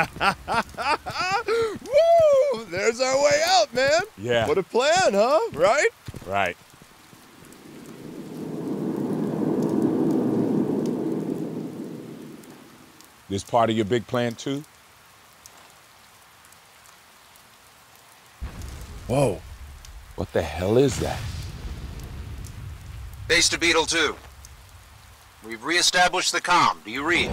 Woo! There's our way out, man. Yeah. What a plan, huh? Right? Right. This part of your big plan too? Whoa. What the hell is that? Base to Beetle 2. We've re-established the comm. Do you read?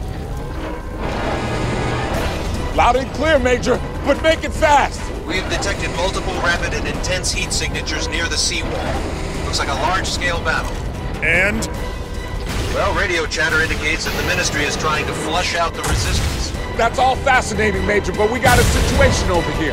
Loud and clear, Major, but make it fast! We have detected multiple rapid and intense heat signatures near the seawall. Looks like a large-scale battle. And? Well, radio chatter indicates that the Ministry is trying to flush out the resistance. That's all fascinating, Major, but we got a situation over here.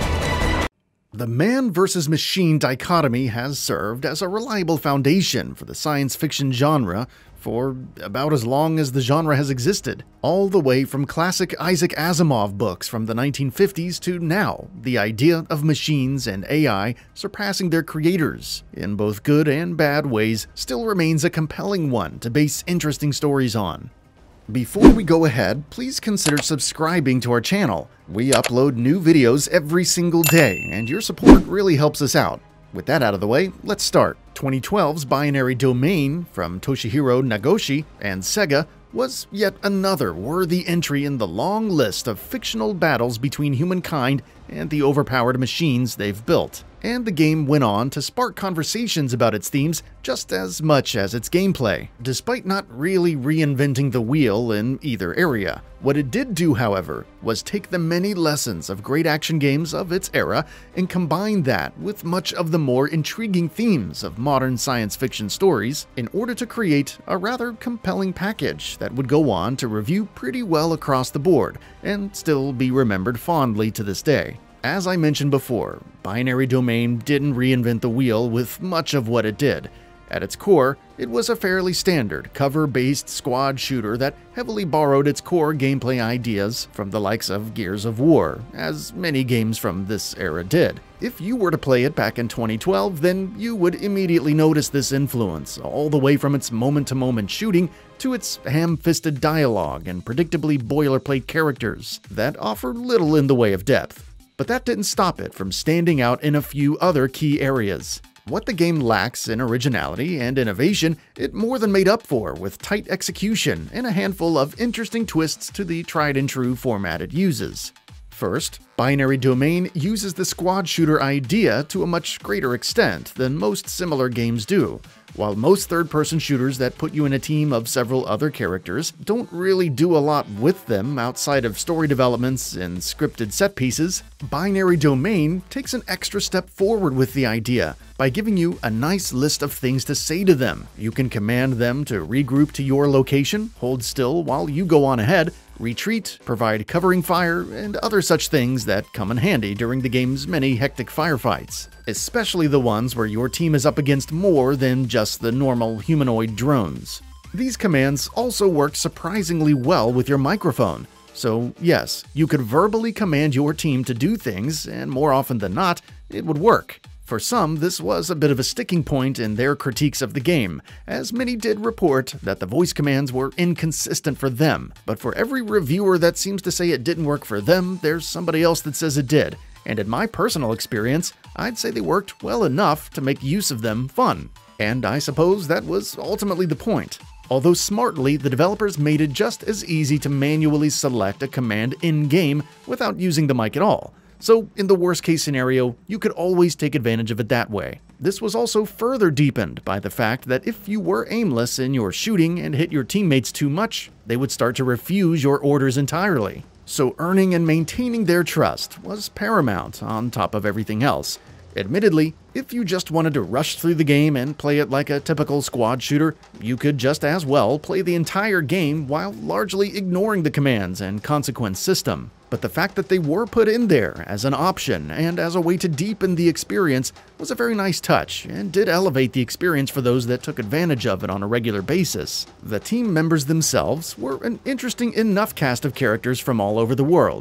The man versus machine dichotomy has served as a reliable foundation for the science fiction genre for about as long as the genre has existed, all the way from classic Isaac Asimov books from the 1950s to now. The idea of machines and AI surpassing their creators in both good and bad ways still remains a compelling one to base interesting stories on. Before we go ahead, please consider subscribing to our channel. We upload new videos every single day, and your support really helps us out. With that out of the way, let's start. 2012's Binary Domain from Toshihiro Nagoshi and Sega was yet another worthy entry in the long list of fictional battles between humankind and the overpowered machines they've built. And the game went on to spark conversations about its themes just as much as its gameplay, despite not really reinventing the wheel in either area. What it did do, however, was take the many lessons of great action games of its era and combine that with much of the more intriguing themes of modern science fiction stories in order to create a rather compelling package that would go on to review pretty well across the board and still be remembered fondly to this day. As I mentioned before, Binary Domain didn't reinvent the wheel with much of what it did. At its core, it was a fairly standard, cover-based squad shooter that heavily borrowed its core gameplay ideas from the likes of Gears of War, as many games from this era did. If you were to play it back in 2012, then you would immediately notice this influence, all the way from its moment-to-moment shooting to its ham-fisted dialogue and predictably boilerplate characters that offer little in the way of depth. But that didn't stop it from standing out in a few other key areas. What the game lacks in originality and innovation, it more than made up for with tight execution and a handful of interesting twists to the tried-and-true format it uses. First, Binary Domain uses the squad shooter idea to a much greater extent than most similar games do. While most third-person shooters that put you in a team of several other characters don't really do a lot with them outside of story developments and scripted set pieces, Binary Domain takes an extra step forward with the idea by giving you a nice list of things to say to them. You can command them to regroup to your location, hold still while you go on ahead, retreat, provide covering fire, and other such things that come in handy during the game's many hectic firefights, especially the ones where your team is up against more than just the normal humanoid drones. These commands also work surprisingly well with your microphone. So yes, you could verbally command your team to do things, and more often than not, it would work. For some, this was a bit of a sticking point in their critiques of the game, as many did report that the voice commands were inconsistent for them. But for every reviewer that seems to say it didn't work for them, there's somebody else that says it did. And in my personal experience, I'd say they worked well enough to make use of them fun. And I suppose that was ultimately the point. Although smartly, the developers made it just as easy to manually select a command in-game without using the mic at all. So, in the worst-case scenario, you could always take advantage of it that way. This was also further deepened by the fact that if you were aimless in your shooting and hit your teammates too much, they would start to refuse your orders entirely. So earning and maintaining their trust was paramount on top of everything else. Admittedly, if you just wanted to rush through the game and play it like a typical squad shooter, you could just as well play the entire game while largely ignoring the commands and consequence system. But the fact that they were put in there as an option and as a way to deepen the experience was a very nice touch and did elevate the experience for those that took advantage of it on a regular basis. The team members themselves were an interesting enough cast of characters from all over the world.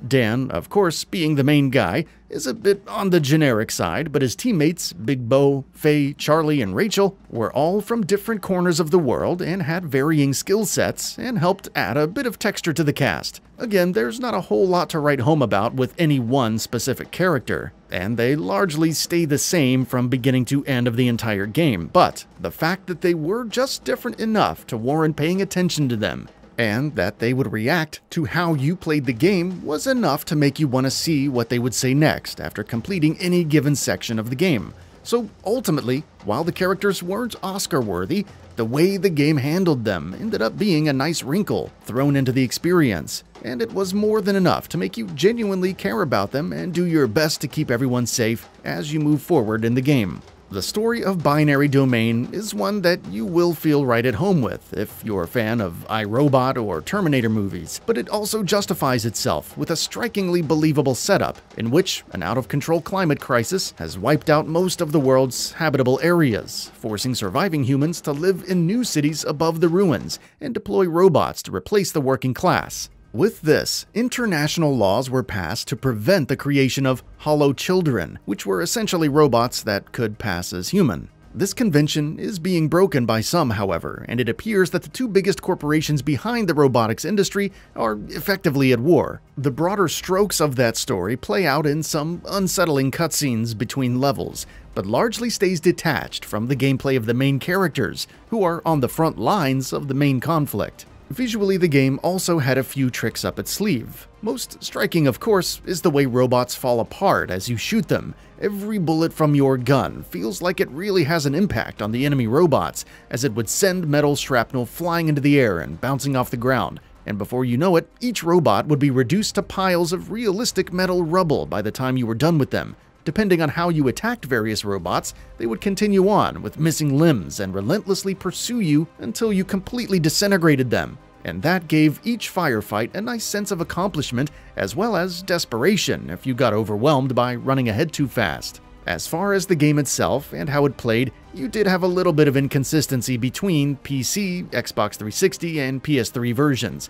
Dan, of course, being the main guy, is a bit on the generic side, but his teammates, Big Bo, Faye, Charlie, and Rachel, were all from different corners of the world and had varying skill sets and helped add a bit of texture to the cast. Again, there's not a whole lot to write home about with any one specific character, and they largely stay the same from beginning to end of the entire game, but the fact that they were just different enough to warrant paying attention to them, and that they would react to how you played the game was enough to make you want to see what they would say next after completing any given section of the game. So ultimately, while the characters weren't Oscar-worthy, the way the game handled them ended up being a nice wrinkle thrown into the experience, and it was more than enough to make you genuinely care about them and do your best to keep everyone safe as you move forward in the game. The story of Binary Domain is one that you will feel right at home with if you're a fan of iRobot or Terminator movies, but it also justifies itself with a strikingly believable setup in which an out-of-control climate crisis has wiped out most of the world's habitable areas, forcing surviving humans to live in new cities above the ruins and deploy robots to replace the working class. With this, international laws were passed to prevent the creation of hollow children, which were essentially robots that could pass as human. This convention is being broken by some, however, and it appears that the two biggest corporations behind the robotics industry are effectively at war. The broader strokes of that story play out in some unsettling cutscenes between levels, but largely stays detached from the gameplay of the main characters, who are on the front lines of the main conflict. Visually, the game also had a few tricks up its sleeve. Most striking, of course, is the way robots fall apart as you shoot them. Every bullet from your gun feels like it really has an impact on the enemy robots, as it would send metal shrapnel flying into the air and bouncing off the ground. And before you know it, each robot would be reduced to piles of realistic metal rubble by the time you were done with them. Depending on how you attacked various robots, they would continue on with missing limbs and relentlessly pursue you until you completely disintegrated them. And that gave each firefight a nice sense of accomplishment as well as desperation if you got overwhelmed by running ahead too fast. As far as the game itself and how it played, you did have a little bit of inconsistency between PC, Xbox 360, and PS3 versions.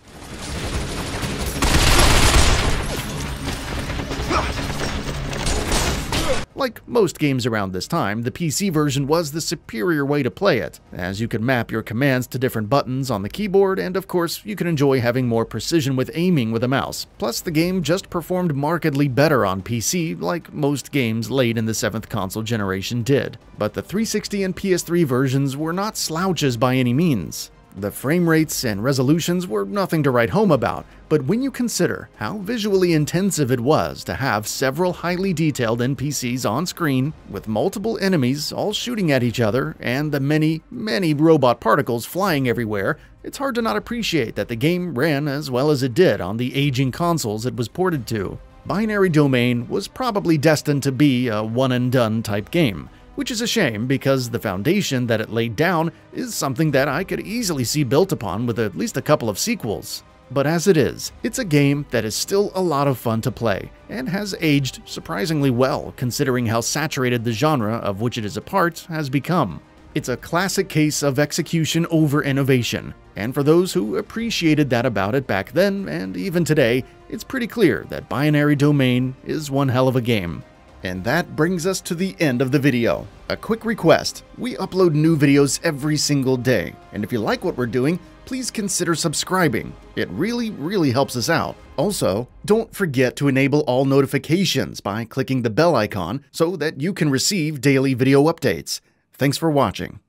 Like most games around this time, the PC version was the superior way to play it, as you could map your commands to different buttons on the keyboard, and of course, you could enjoy having more precision with aiming with a mouse. Plus, the game just performed markedly better on PC, like most games late in the 7th console generation did. But the 360 and PS3 versions were not slouches by any means. The frame rates and resolutions were nothing to write home about, but when you consider how visually intensive it was to have several highly detailed NPCs on screen, with multiple enemies all shooting at each other, and the many robot particles flying everywhere, it's hard to not appreciate that the game ran as well as it did on the aging consoles it was ported to. Binary Domain was probably destined to be a one-and-done type game, which is a shame because the foundation that it laid down is something that I could easily see built upon with at least a couple of sequels. But as it is, it's a game that is still a lot of fun to play, and has aged surprisingly well considering how saturated the genre of which it is a part has become. It's a classic case of execution over innovation, and for those who appreciated that about it back then and even today, it's pretty clear that Binary Domain is one hell of a game. And that brings us to the end of the video. A quick request: we upload new videos every single day, and if you like what we're doing, please consider subscribing. It really helps us out. Also, don't forget to enable all notifications by clicking the bell icon so that you can receive daily video updates. Thanks for watching.